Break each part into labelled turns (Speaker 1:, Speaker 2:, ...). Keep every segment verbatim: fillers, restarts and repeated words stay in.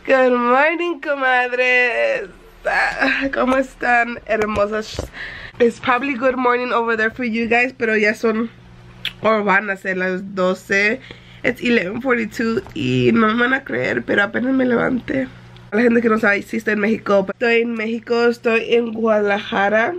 Speaker 1: Good morning, comadres. ¿Cómo están, hermosas? It's probably good morning over there for you guys, pero ya son, o van a ser las doce. It's eleven forty-two y no me van a creer, pero apenas me levanté. La gente que no sabe, sí estoy en México. Estoy en México, estoy en Guadalajara.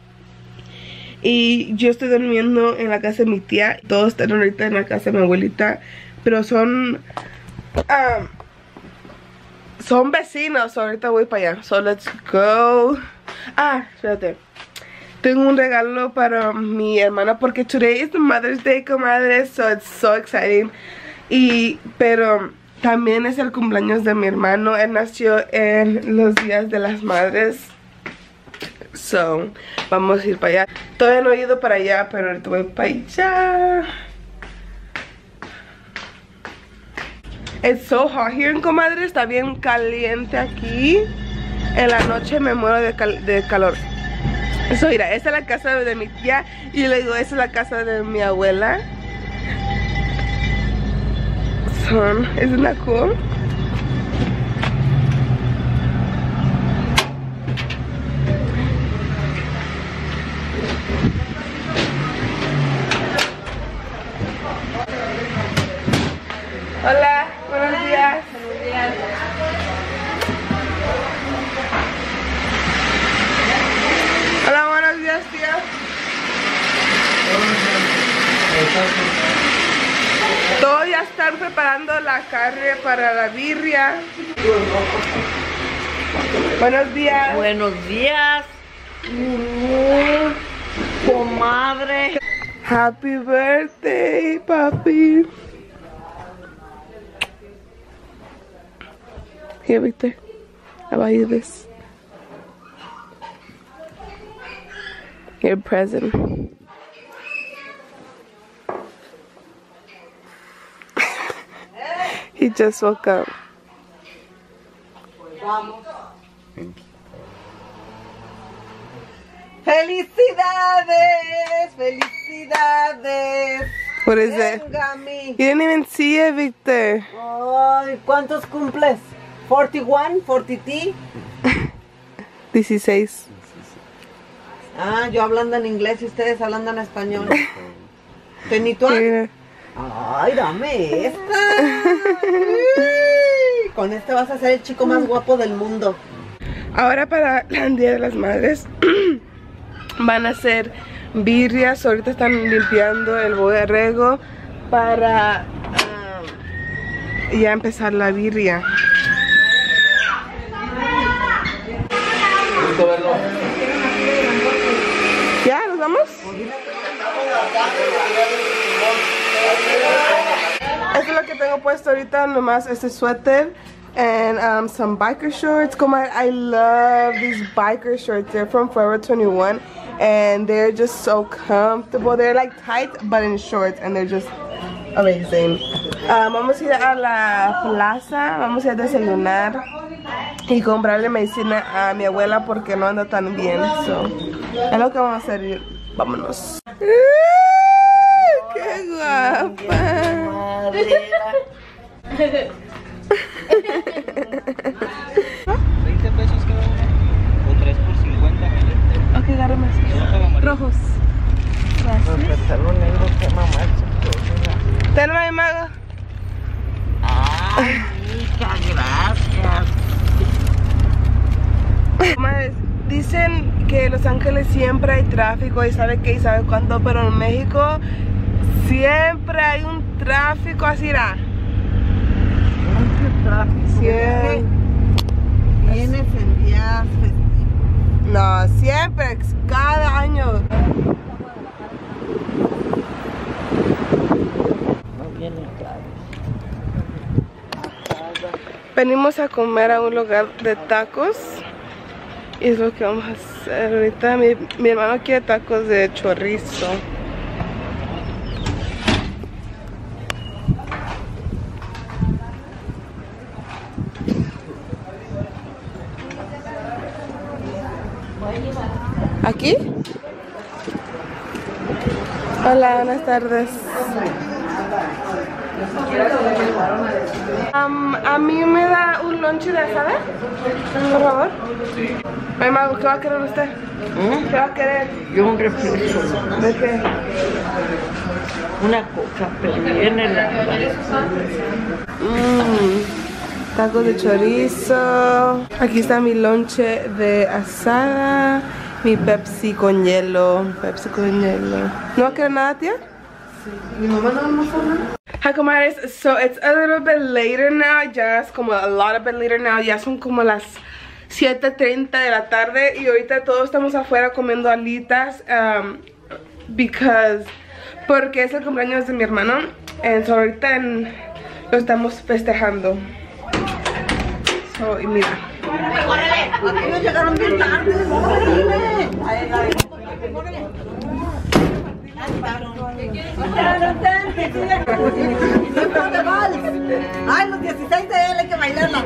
Speaker 1: Y yo estoy durmiendo en la casa de mi tía. Todos están ahorita en la casa de mi abuelita. Pero son... Um, son vecinos. Ahorita voy para allá. So let's go. Ah, espérate. Tengo un regalo para mi hermana porque today is the Mother's Day, comadres. So it's so exciting. Y, pero también es el cumpleaños de mi hermano. Él nació en los días de las madres. So, vamos a ir para allá. Todavía no he ido para allá, pero ahorita voy para allá. It's so hot here, comadre. Está bien caliente aquí. En la noche me muero de, cal de calor. So, mira, esta es la casa de mi tía. Y le digo, esta es la casa de mi abuela. Son, isn't that cool? Hola, buenos días. Buenos días. Hola, buenos días, tía. Todos ya están preparando la carne para la birria. Buenos días.
Speaker 2: Buenos días. Uh, comadre.
Speaker 1: Happy birthday, papi. Here, Victor. How about you this? Your present. He just woke up.
Speaker 2: ¡Felicidades! ¡Felicidades!
Speaker 1: What is it? You didn't even see it, Victor.
Speaker 2: Ay, ¿cuántos cumples? ¿forty-one? ¿forty-two?
Speaker 1: dieciséis.
Speaker 2: Ah, yo hablando en inglés y ustedes hablando en español. ¿Tenituan? Ay, dame esta. Con esta vas a ser el chico más guapo del mundo.
Speaker 1: Ahora para el Día de las Madres van a hacer birrias. Ahorita están limpiando el borrego para um, ya empezar la birria. ¿Ya? ¿Nos vamos? Esto es lo que tengo puesto ahorita, nomás este suéter and um, some biker shorts. Como I, I love these biker shorts. They're from Forever twenty-one and they're just so comfortable. They're like tight but in shorts and they're just amazing. Um, vamos a ir a la plaza, vamos a ir a desayunar y comprarle medicina a mi abuela porque no anda tan bien. So, es lo que vamos a hacer. Vámonos. ¡Qué guapa!
Speaker 3: veinte pesos cada uno o tres por cincuenta.
Speaker 1: Ok, agárrame así. Rojos. Gracias. Tenme mi mago.
Speaker 2: Ay, muchas gracias.
Speaker 1: Madres, dicen que en Los Ángeles siempre hay tráfico y sabe qué y sabe cuándo, pero en México siempre hay un tráfico así, ¿ra?
Speaker 2: Mucho tráfico.
Speaker 1: Siempre.
Speaker 2: Vienes en días festivos.
Speaker 1: No, siempre, cada año.
Speaker 2: No vienen claros.
Speaker 1: Venimos a comer a un lugar de tacos y es lo que vamos a hacer ahorita. Mi, mi hermano quiere tacos de chorizo. ¿Aquí? Hola, buenas tardes. Um, a mí me da un lunch lonche de asada? Por favor. Ay, Mago, ¿qué va a querer usted?
Speaker 2: ¿Eh?
Speaker 1: ¿Qué va a querer?
Speaker 2: Yo un refresco.
Speaker 1: ¿De qué?
Speaker 2: Una coca, pero bien helada.
Speaker 1: Mmm, tacos de chorizo. Aquí está mi lonche de asada. Mi Pepsi con hielo. Pepsi con hielo. ¿No va a querer nada, tía?
Speaker 2: Mi mamá no almorzó nada.
Speaker 1: Hi, comadres. So it's a little bit later now. Ya es como a lot of bit later now. Ya son como las siete treinta de la tarde. Y ahorita todos estamos afuera comiendo alitas. Um, because... Porque es el cumpleaños de mi hermano. And so ahorita en, lo estamos festejando. So, y mira.
Speaker 2: Aquí no llegaron bien tarde. Ay, los dieciséis de él hay que bailarla.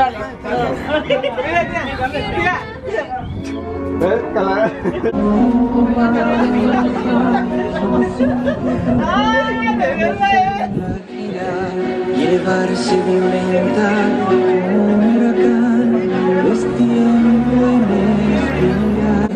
Speaker 4: Llevarse violenta como un huracán, es tiempo en respirar.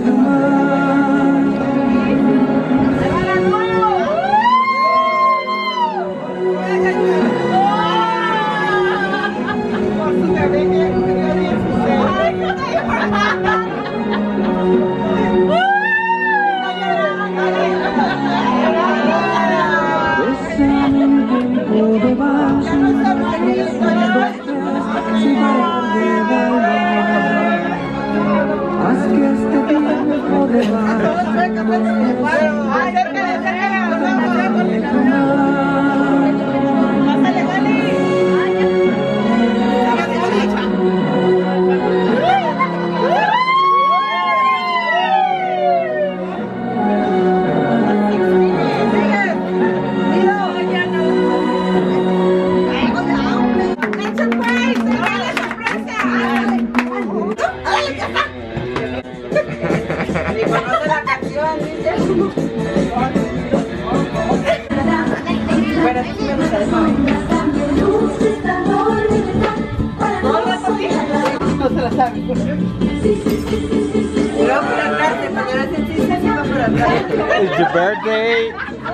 Speaker 3: It's your birthday.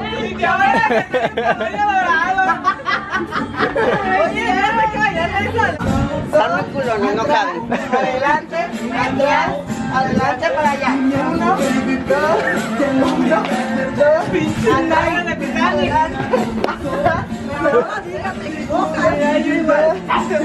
Speaker 2: Salva culones, no caben. Adelante, atrás, adelante para allá. Uno, dos, uno, dos, adelante, adelante. No, diga, te equivocas.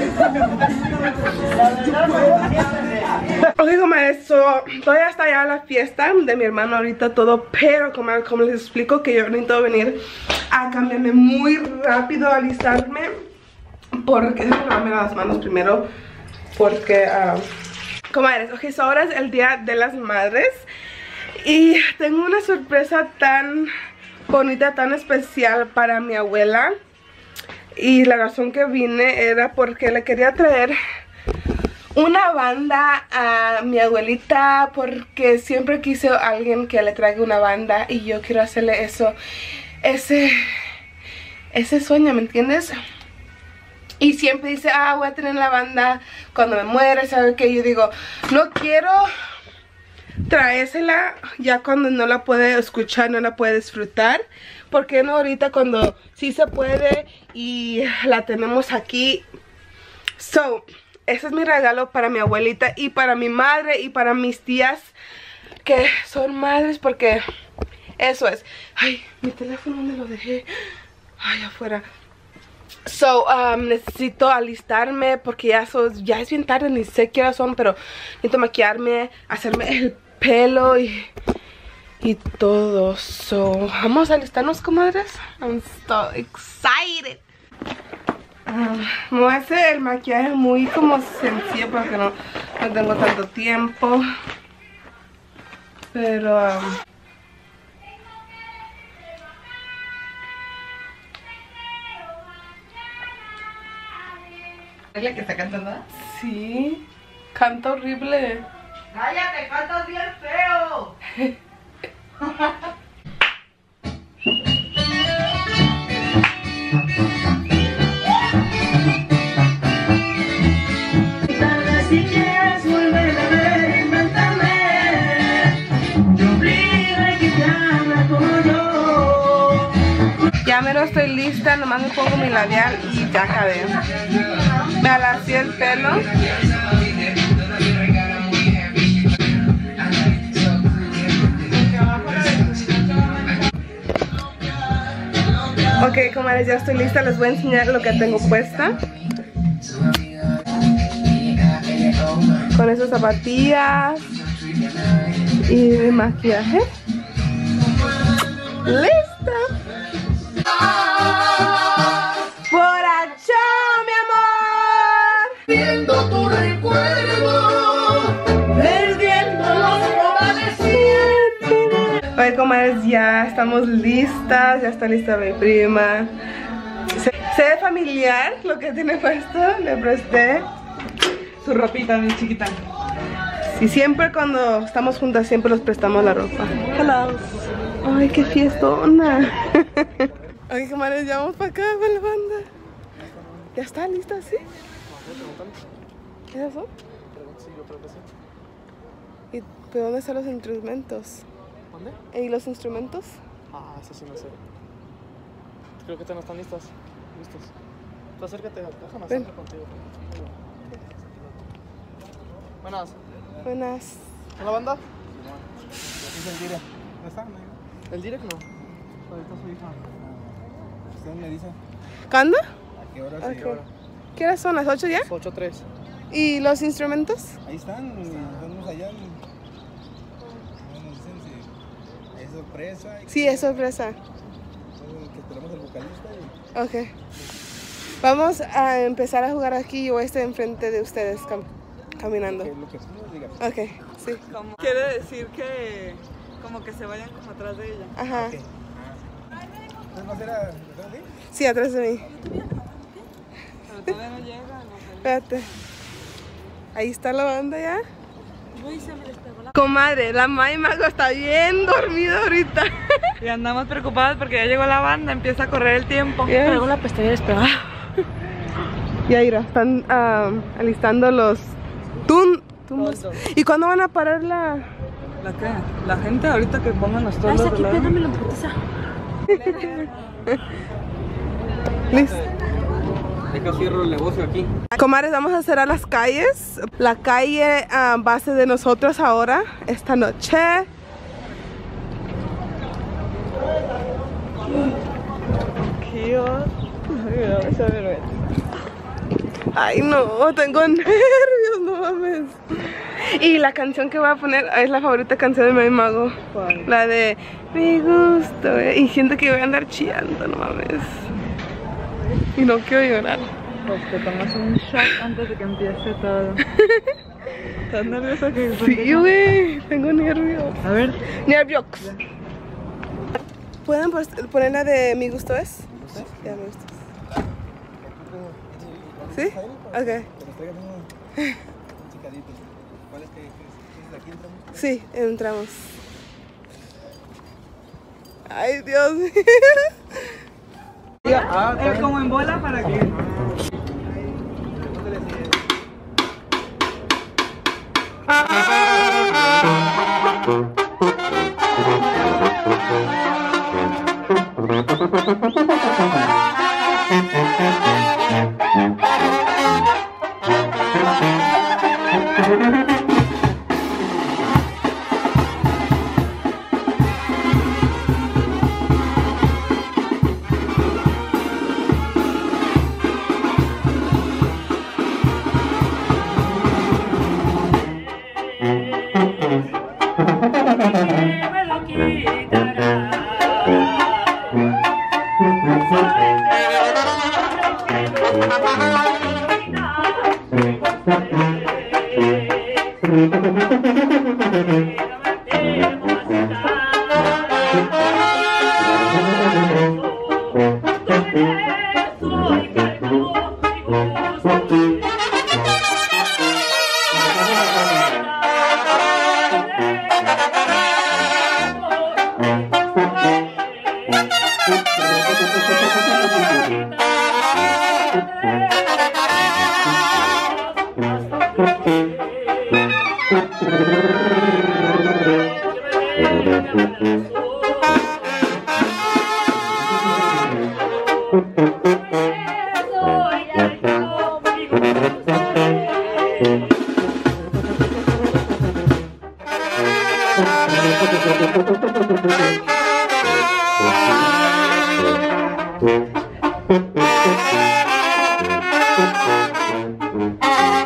Speaker 1: Ok, comadres, so, todavía está ya la fiesta de mi hermano ahorita todo. Pero, comadres, como les explico que yo necesito venir a cambiarme muy rápido, a alistarme. Porque, déjenme lavarme las manos primero. Porque, uh, comadres, ok, so ahora es el día de las madres. Y tengo una sorpresa tan bonita, tan especial para mi abuela. Y la razón que vine era porque le quería traer una banda a mi abuelita, porque siempre quise a alguien que le traiga una banda y yo quiero hacerle eso, ese, ese sueño, ¿me entiendes? Y siempre dice, ah, voy a tener la banda cuando me muera, ¿sabes qué? Yo digo, no quiero traérsela ya cuando no la puede escuchar, no la puede disfrutar. ¿Por qué no ahorita cuando sí se puede y la tenemos aquí? So, ese es mi regalo para mi abuelita y para mi madre y para mis tías que son madres, porque eso es. Ay, mi teléfono, ¿dónde lo dejé? Ay, afuera. So, um, necesito alistarme porque ya, so, ya es bien tarde, ni sé qué horas son, pero necesito maquillarme, hacerme el pelo y, y todo. So, vamos a alistarnos, comadres. I'm so excited. Um, me voy a hacer el maquillaje muy como sencillo porque no, no tengo tanto tiempo. Pero... Um,
Speaker 2: ¿Es la que está cantando?
Speaker 1: sí, canta horrible.
Speaker 2: ¡Cállate, cantas bien feo!
Speaker 1: mero estoy lista, nomás me pongo mi labial y ya acabé. Me alacié el pelo. Ok, comadres, ya estoy lista, les voy a enseñar lo que tengo puesta. Con esas zapatillas y mi maquillaje. ¡Lista! ¡Por allá, mi amor! Viendo tu recuerdo, perdiendo los convalecientes. Oye, comadres, ya estamos listas, ya está lista mi prima. Se, se ve familiar lo que tiene puesto, le presté su ropita, mi chiquita. Y siempre cuando estamos juntas, siempre los prestamos la ropa. Hello. Ay, qué fiestona. Ay, comadres, ya vamos para acá, para la banda. ¿Ya está lista, sí? ¿Qué es eso? ¿Y pero dónde están los instrumentos?
Speaker 3: ¿Dónde?
Speaker 1: ¿Y los instrumentos?
Speaker 3: Ah, eso sí no sé. Creo que todavía no están listas. Listos. Tú acércate, déjame acercar contigo. Buenas.
Speaker 1: Buenas.
Speaker 3: ¿En la banda?
Speaker 5: Es el direct. ¿No está?
Speaker 3: ¿El direct no?
Speaker 5: Ahorita su hija. Usted me dice
Speaker 1: ¿Cuándo?
Speaker 5: a qué hora
Speaker 1: Okay.
Speaker 5: se lleva.
Speaker 1: ¿Qué horas son? ¿Las ocho ya?
Speaker 3: ocho tres.
Speaker 1: ¿Y los instrumentos?
Speaker 5: Ahí están, estamos allá. No nos dicen si es sorpresa. y
Speaker 1: Sí,
Speaker 5: que-
Speaker 1: es sorpresa.
Speaker 5: Entonces, que esperamos al vocalista y
Speaker 1: Ok. Vamos a empezar a jugar aquí. Yo estoy enfrente de ustedes cam caminando.
Speaker 5: que lo que tú nos digas.
Speaker 1: Ok, sí.
Speaker 2: Como quiere decir que como que se vayan como atrás de ella.
Speaker 1: Ajá.
Speaker 5: Ok. Ah, sí. Entonces va a ser a... ¿verdad? ¿Sí?
Speaker 1: Sí, atrás de mí.
Speaker 2: Pero todavía no llega, no sé.
Speaker 1: Espérate. Ahí está la banda ya. Comadre, la May Mago está bien dormida ahorita.
Speaker 2: Y andamos preocupadas porque ya llegó la banda, empieza a correr el tiempo.
Speaker 1: Yes.
Speaker 2: Traigo la pestaña despegada.
Speaker 1: Ya irá, están um, alistando los tun tumbos.
Speaker 2: Toldos.
Speaker 1: ¿Y cuándo van a parar la...?
Speaker 2: ¿La qué? La gente ahorita que pongan los toldos de lado.
Speaker 1: Listo.
Speaker 3: Deja cierro el negocio aquí.
Speaker 1: Comadres, vamos a cerrar las calles. La calle a base de nosotros ahora, esta noche. Ay, no, tengo nervios, no mames. Y la canción que voy a poner es la favorita canción de mi mago.
Speaker 2: ¿Cuál?
Speaker 1: La de Mi gusto. eh, Y siento que voy a andar chillando, no mames. Y no quiero llorar.
Speaker 2: Pues te tomas un shot antes de que empiece todo. ¿Estás nerviosa que
Speaker 1: Sí, güey, tengo nervios.
Speaker 2: A ver.
Speaker 1: Nervios. ¿Pueden pues, poner la de Mi gusto es? Ya, me gusta. ¿Sí? Ok.
Speaker 5: Que nos traigan unos chicaditos. ¿Cuál es que es? ¿De aquí entramos?
Speaker 1: Sí, entramos. Ay, Dios mío.
Speaker 2: Es como en bola para que.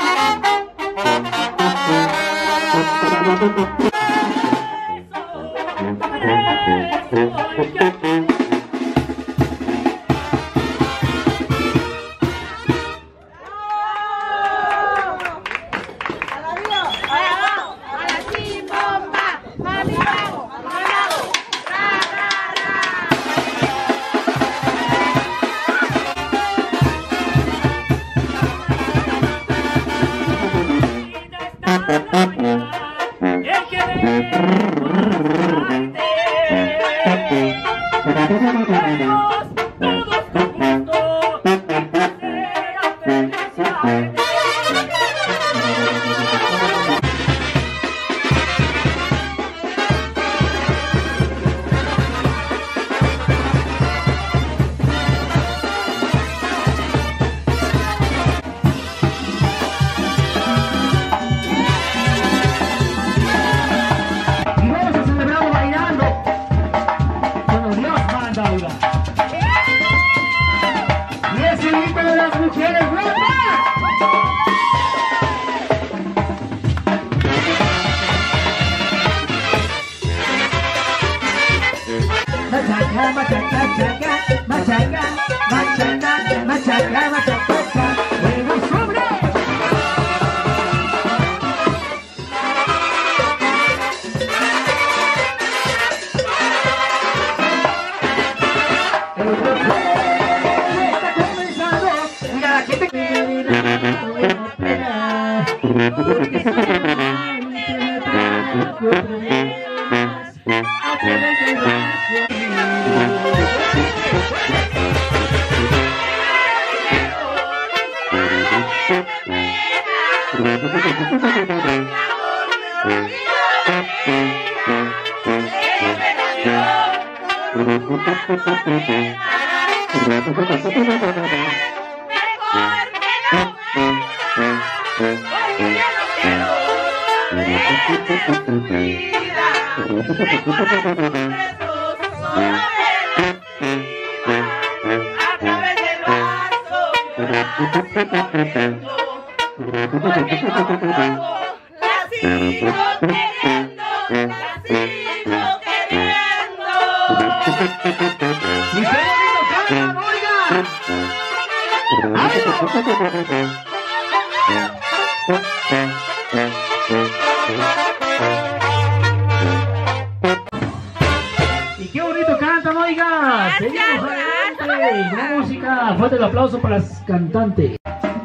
Speaker 6: Y qué bonito cantan, oiga. Seguimos adelante. La música. Fuerte el aplauso para las cantantes.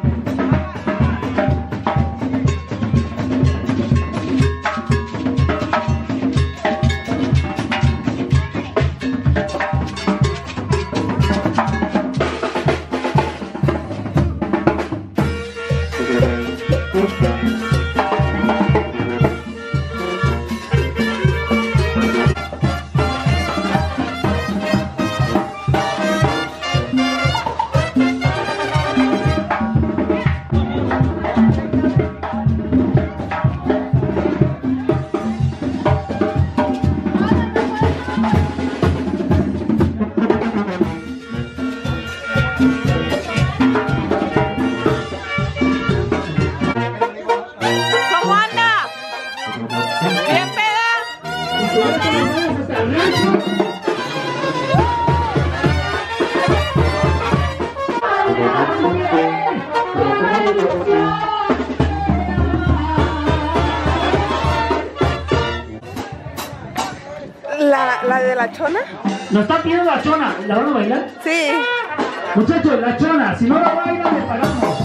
Speaker 1: La, la de la chona.
Speaker 6: Nos está pidiendo la chona. ¿La van a bailar?
Speaker 1: Sí.
Speaker 6: Muchachos, la chona. Si no la bailan, le pagamos.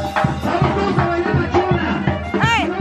Speaker 6: Vamos todos a bailar la chona.
Speaker 1: ¡Ay!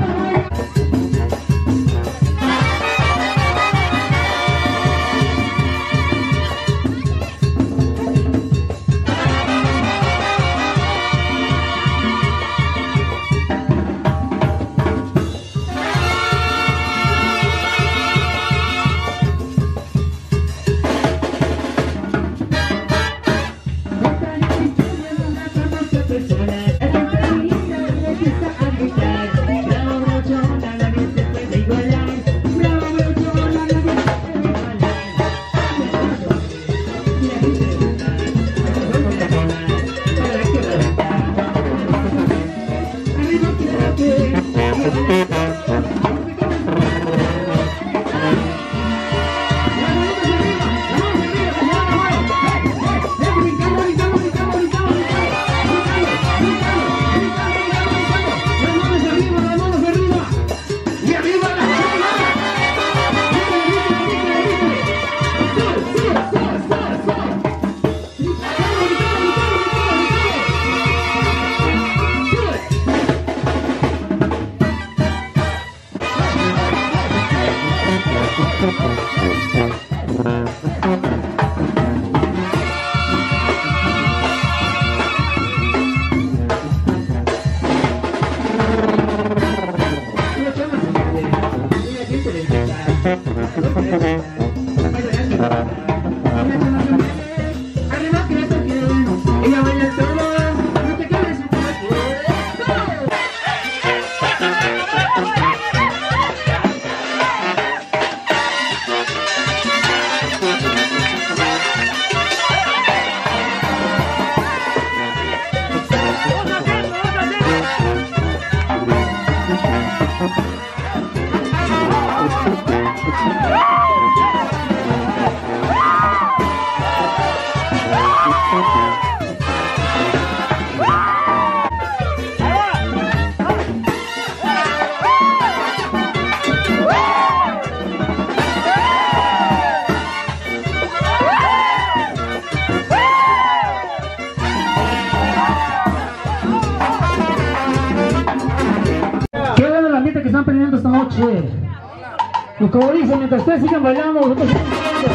Speaker 6: Arriba, Pues como dicen, mientras ustedes sigan bailando, nosotros seguimos bailando.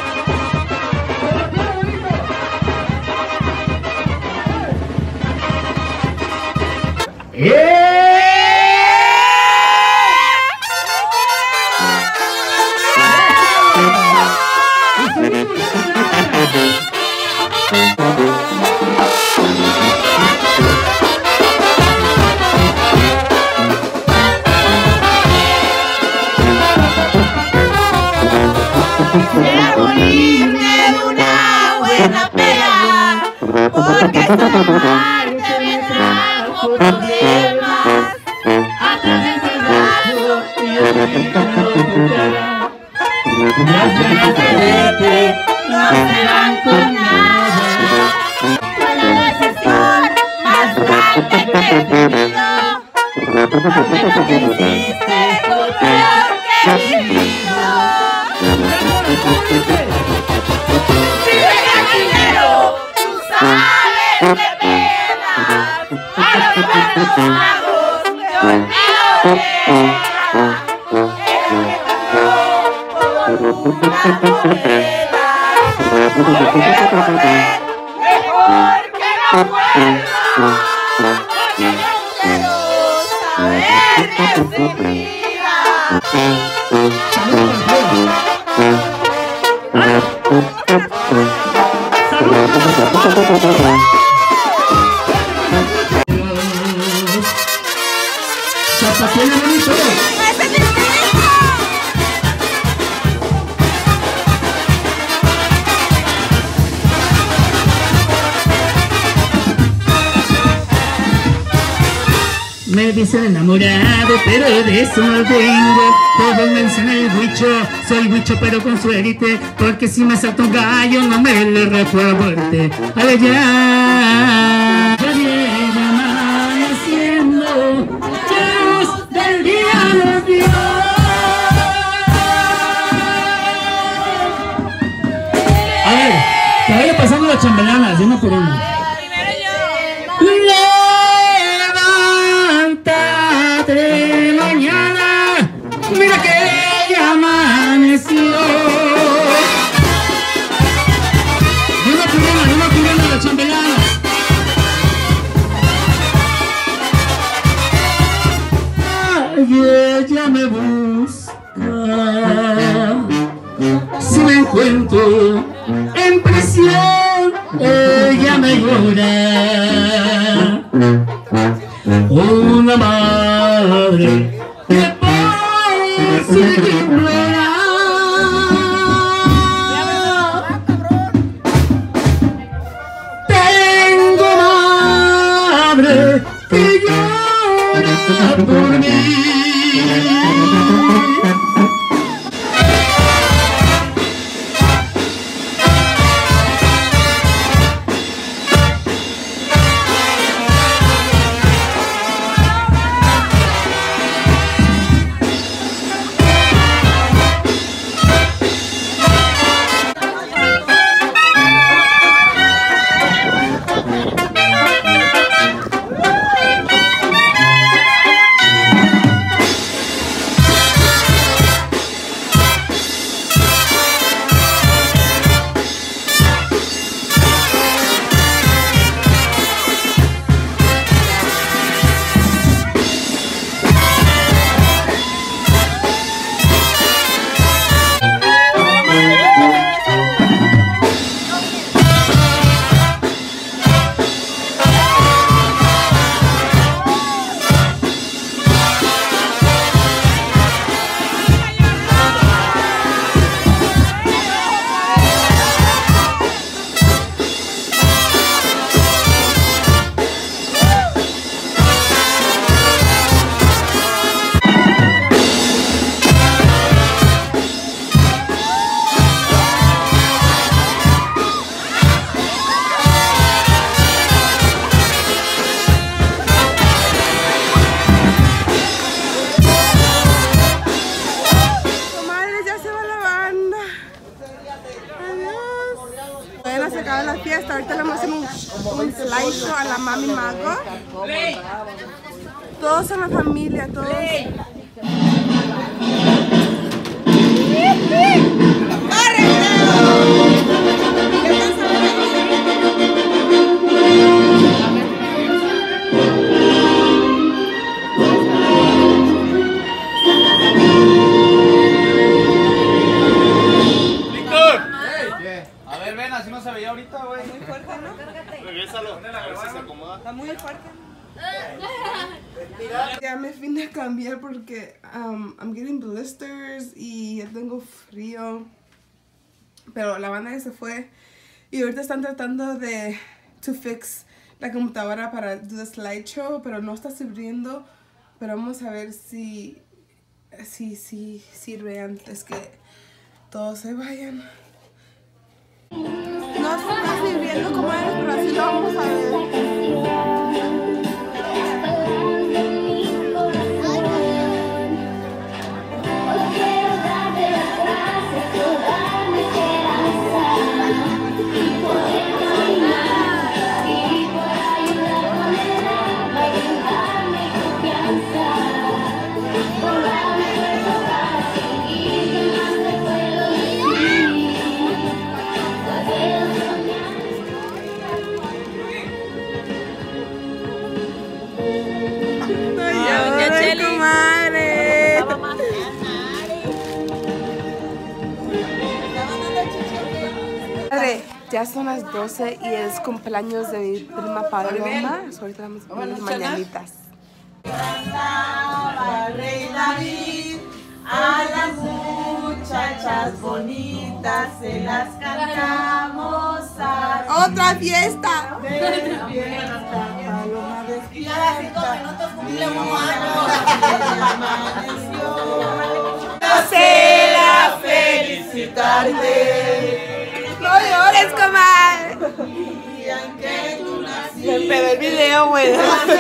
Speaker 6: ¡Eh!
Speaker 7: Quiero morirme de una buena pena, porque esta muerte me trajo problemas. A través del vaso yo veo tu cara. Las ganas de verte no se van con nada. Fue la decisión más grande que he tenido, porque no me hiciste lo peor que he vivido. Si venga dinero, tú sabes de penas. A los buenos magos te olvido mejor que no vuelva, porque yo quiero saber de su vida.
Speaker 6: Me dicen enamorado, pero de eso no tengo. Todos me dicen el huicho, soy huicho pero con suerte, porque si me salta un gallo no me le reto a muerte. Ay, ya, ya viene amaneciendo, luz del día nos dio. A ver, te voy pasando las chambelanas, de una por una. De mañana, mira que ya amaneció. No me ocurriendo, no me ocurriendo la chambelana. Ay, ella me busca. Si me encuentro en prisión, ella me llora. Una madre que por su iglesia tengo madre que llora. por mí.
Speaker 1: La fiesta, ahorita le vamos a hacer un, un slideshow a la mami mago. Todos son la familia, todos.
Speaker 3: Así no se veía ahorita, güey. Muy fuerte, ¿no? Regrésalo. A ver si se acomoda.
Speaker 1: Está muy fuerte. Ya me vine a cambiar porque um, I'm getting blisters y ya tengo frío. Pero la banda ya se fue. Y ahorita están tratando de to fix la computadora para do the slideshow, pero no está sirviendo. Pero vamos a ver si, si, si sirve antes que todos se vayan. No está sirviendo como eres, pero así lo vamos a ver. Ya son las doce y es cumpleaños de mi prima Paloma. So, ahorita vamos a poner las mañanitas.
Speaker 7: Cantaba el rey David a las muchachas bonitas, se las cantamos a
Speaker 1: ¡Otra fiesta!
Speaker 7: Paloma despierta. Nacerá felicitarte.
Speaker 1: ¡No llores, comadre!
Speaker 7: Me pegó el video, güey.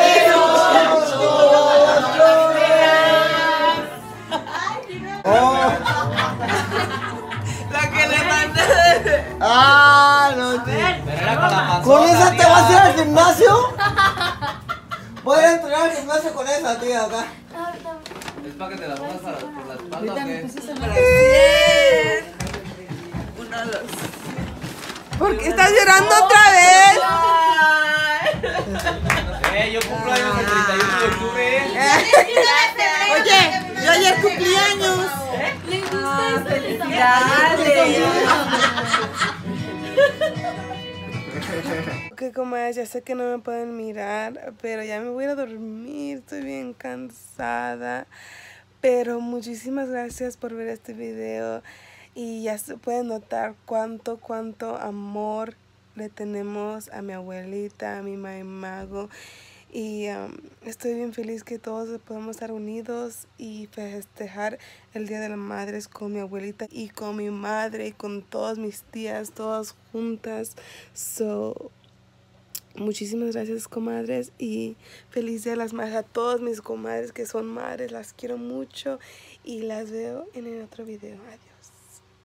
Speaker 1: La que le mandé.
Speaker 2: Ah, no, tío. ¿Con esa te vas a ir al gimnasio? Voy a entrenar al gimnasio con esa, tía, acá.
Speaker 3: ¿Es para que te la pongas para, por la espalda o qué?
Speaker 1: Uno de los... ¿Por qué estás llorando otra vez?
Speaker 3: Eh, yo cumplo años el treinta y uno de octubre.
Speaker 2: Oye, yo ayer cumpleaños.
Speaker 7: Le gusta felicidades.
Speaker 1: Ok, comadres, ya sé que no me pueden mirar, pero ya me voy a ir a dormir, estoy bien cansada. Pero muchísimas gracias por ver este video y ya se puede notar cuánto, cuánto amor le tenemos a mi abuelita, a mi mami mago. Y um, estoy bien feliz que todos podemos estar unidos y festejar el Día de las Madres con mi abuelita y con mi madre y con todas mis tías, todas juntas. So, muchísimas gracias, comadres, y feliz Día de las Madres a todas mis comadres que son madres. Las quiero mucho y las veo en el otro video. Adiós.